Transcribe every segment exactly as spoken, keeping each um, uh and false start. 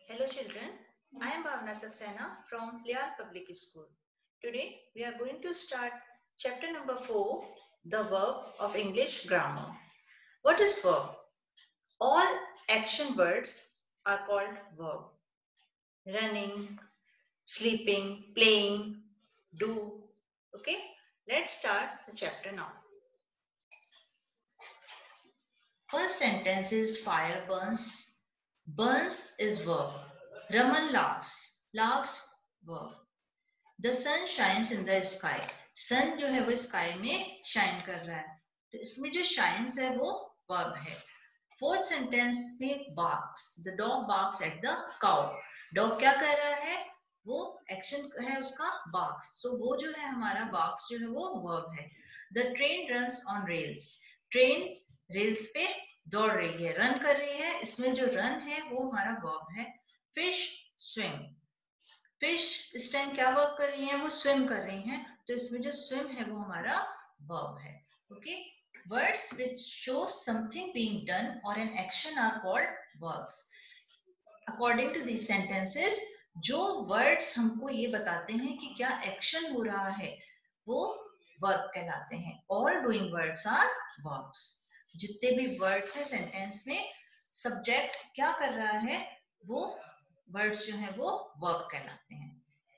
Hello children, I am Bhavna Saxena from Lial Public School. Today we are going to start chapter number four, the verb of English grammar. What is verb? All action words are called verb. Running, sleeping, playing, do. Okay, let's start the chapter now. First sentence is fire burns. Burns is verb. Raman laughs. Laughs verb. The sun shines in the sky. Sun जो है वो sky में shine कर रहा है, तो इसमें जो शाइन्स है वो वर्ब है. फोर्थ सेंटेंस में barks. The dog barks at the cow. Dog क्या कर रहा है, वो एक्शन है उसका barks. तो वो जो है हमारा barks जो है वो वर्ब है. The train runs on rails. Train rails पे दौड़ रही है, रन कर रही है. इसमें जो रन है वो हमारा वर्ब है. Fish swim. फिश इस टाइम क्या वर्क कर रही हैं, वो स्विम कर रही हैं, तो इसमें जो स्विम है वो हमारा वर्ब है. Okay, words which show something being done or an action are called verbs. According to these sentences, जो वर्ड्स हमको ये बताते हैं कि क्या एक्शन हो रहा है वो वर्ब कहलाते हैं. All doing words are verbs. जितने भी वर्ड्स हैं सेंटेंस में, सब्जेक्ट क्या कर रहा है वो वर्ड्स जो है वो वर्ब कहलाते हैं.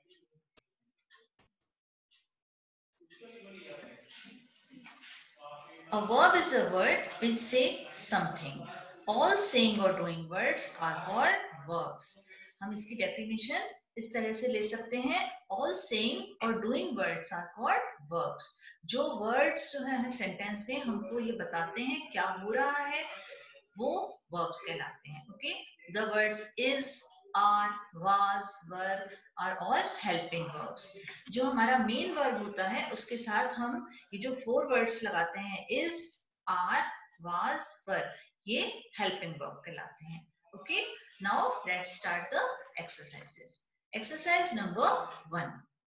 A verb is a word which say something. All saying or doing words are called verbs. हम इसकी डेफिनेशन इस तरह से ले सकते हैं. All saying or doing words are called verbs. जो words जो है सेंटेंस में हमको ये बताते हैं क्या हो रहा है वो verbs कहलाते हैं. Okay, the words is, are, was, were are all helping verbs. जो हमारा मेन वर्ब होता है उसके साथ हम ये जो फोर वर्ड्स लगाते हैं is, are, was, were, ये helping verb कहलाते हैं. Okay, now let's start the exercises. Exercise number one.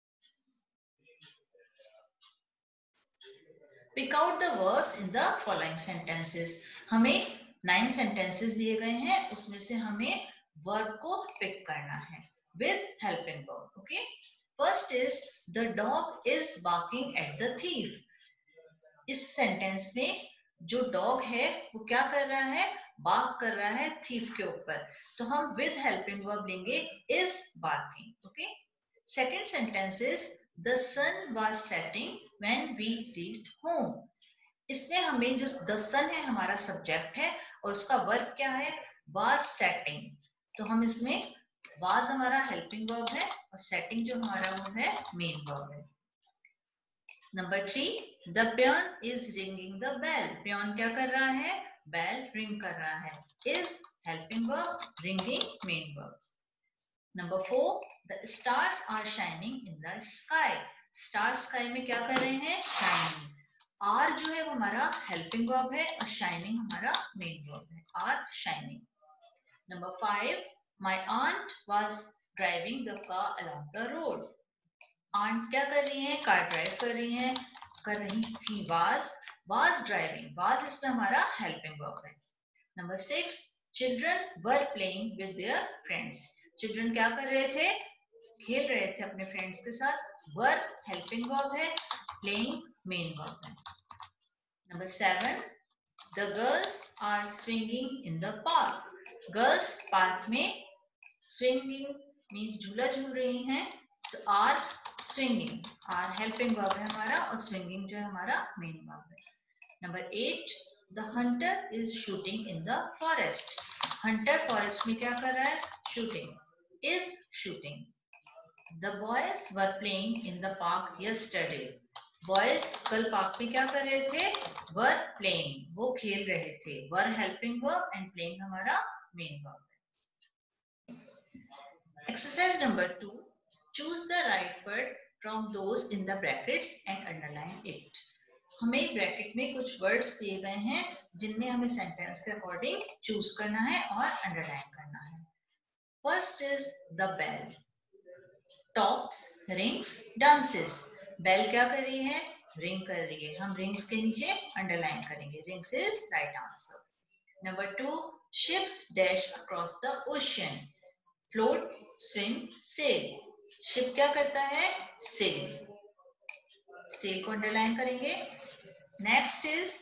Pick out the verbs in the following sentences. हमें नाइन sentences दिए गए हैं, उसमें से हमें verb को pick करना है with helping verb. Okay, first is the dog is barking at the thief. इस सेंटेंस में जो डॉग है वो क्या कर रहा है, बार्क कर रहा है थीफ के ऊपर, तो हम विद हेल्पिंग वर्ब लेंगे is barking. Okay, second sentence is the sun was setting when we reached home. इसमें हमें जो द सन है हमारा सब्जेक्ट है और उसका वर्ब क्या है, वाज सेटिंग, तो हम इसमें वाज हमारा हेल्पिंग वर्ब है और सेटिंग जो हमारा वो है मेन वर्ब है. Number three, the peon is ringing the bell. Peon क्या कर रहा है, बेल रिंग कर रहा है. Is helping verb, ringing main verb. Number four, the stars are shining in the sky. Star sky में क्या कर रहे हैं, शाइनिंग. आर जो है वो हमारा हेल्पिंग वर्ब है और शाइनिंग हमारा मेन वर्ब है. Are shining. Number five, my aunt was driving the car along the road. Aunt क्या कर रही है, कार ड्राइव कर रही है, कर रही थी. वाज, वाज ड्राइविंग, वाज इसमें हमारा हेल्पिंग वर्ब है. Number six, children were playing with their friends. Children क्या कर रहे थे, खेल रहे थे अपने फ्रेंड्स के साथ. वर हेल्पिंग वर्ब है, प्लेइंग मेन वर्ब है. Number seven, the girls are swinging in the park. Girls park में, स्विंगिंग मीन्स झूला झूल रही हैं, तो are swinging, are helping verb है हमारा और स्विंगिंग जो है हमारा मेन वर्ब है. Number eight, the hunter is shooting in the forest. Hunter forest में क्या कर रहा है, shooting. Is shooting. The boys were playing in the park yesterday. Boys कल पार्क में क्या कर रहे थे, वर प्लेइंग, वो खेल रहे थे. Were helping verb and playing हमारा मेन वर्ब है. Exercise number two, choose the right word from those in the brackets and underline it. हमें ब्रैकेट में कुछ वर्ड्स दिए गए हैं जिनमें हमें सेंटेंस के अकॉर्डिंग चूज करना है और अंडरलाइन करना है. First is the bell. Talks, rings, dances. Bell क्या कर रही है, रिंग कर रही है, हम रिंग्स के नीचे अंडरलाइन करेंगे. Rings is right answer. Number two, ships dash across the ocean. Float, swim, sail. Ship क्या करता है? सेल। सेल को अंडरलाइन करेंगे। Next is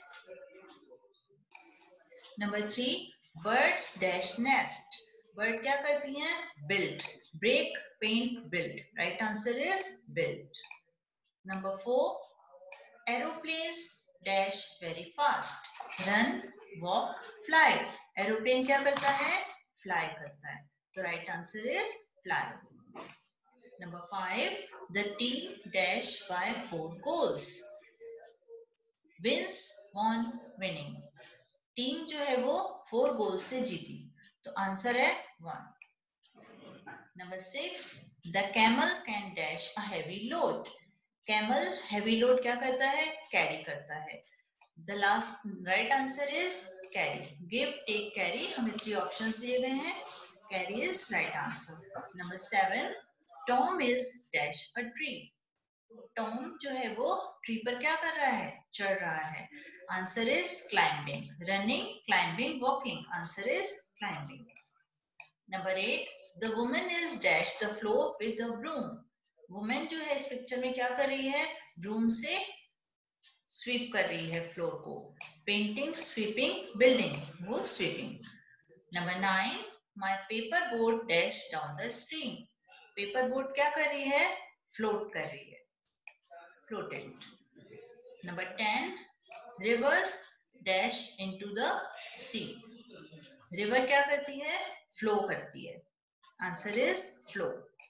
number three, birds dash nest. Bird क्या करती हैं? Build. Break, paint, build. Right answer is build. Number four, aeroplanes dash very fast. Run, walk, fly. Aeroplane क्या करता है? फ्लाई करता है। तो right answer is fly. Number five, the team dash by four goals. Wins, won, winning. Team जो है वो four गोल से जीती, तो आंसर है won. Number six, the camel can dash a heavy load. Camel heavy load क्या करता है? कैरी करता है। The last right answer is carry. Give, take, carry, हमें थ्री ऑप्शंस दिए गए हैं। Carry is right answer. Number seven, Tom is dash a tree. Tom जो है वो ट्री पर क्या कर रहा है? चढ़ रहा है। Answer is climbing. Running, climbing, walking. Answer is climbing. Number eight, the woman is dash the floor with the broom. Women जो है इस पिक्चर में क्या कर रही है? ब्रूम से स्वीप कर रही है फ्लोर को। पेंटिंग, स्वीपिंग, बिल्डिंग, वो sweeping. Number nine, my paper boat dash down the stream. Paper boat क्या कर रही है? फ्लोट कर रही है। Floated. Number ten, rivers dash into the sea. River क्या करती है? Flow करती है। Answer is flow.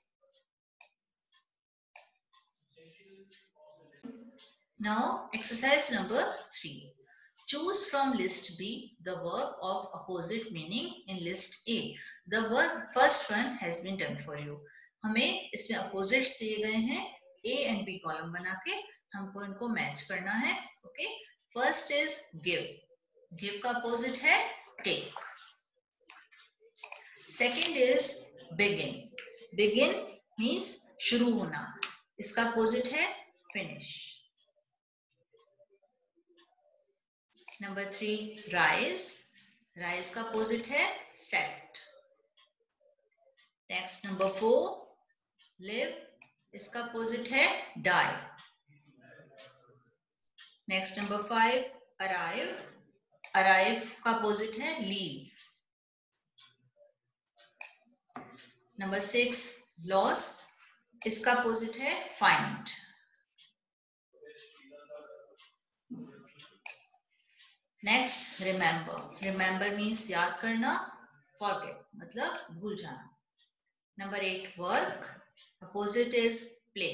Now exercise number three. Choose from list B the verb of opposite meaning in list A. The verb first one has been done for you. हमें इसमें opposites दिए गए हैं, A and B कॉलम बना के हमको इनको match करना है। Okay, first is give. Give का अपोजिट है take. Second is begin. Begin means शुरू होना, इसका अपोजिट है finish. Number three, rise. Rise का अपोजिट है set. Next number four, live. इसका अपोजिट है die. Next number five, arrive. Arrive का अपोजिट है लीव। Number six, loss. इसका अपोजिट है find. Next, remember. Remember means याद करना, फॉरगेट मतलब भूल जाना। Number eight, work. Opposite is play.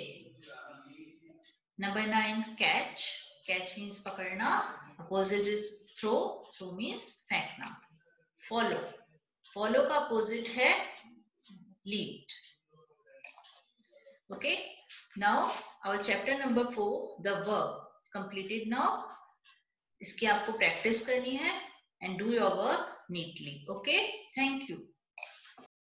Number nine, catch. Catch means पकड़ना, opposite is throw. Throw means फेंकना। फॉलो। फॉलो का अपोजिट है lead. Okay, now our chapter number four, the verb, is completed now. इसकी आपको practice करनी है and do your work neatly. Okay, thank you.